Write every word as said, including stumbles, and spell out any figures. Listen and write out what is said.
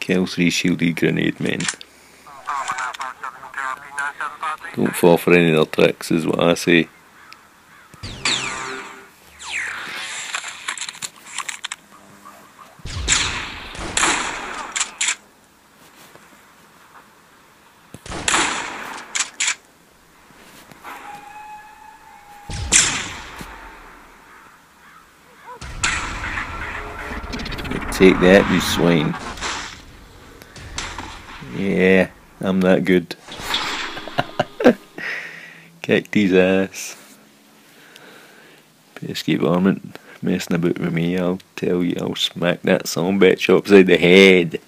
Kill three shielded grenade men. Don't fall for any of their tricks is what I say. Take that, you swine. Yeah, I'm that good. Kicked his ass. Escape varmint messing about with me, I'll tell you, I'll smack that son bitch upside the head.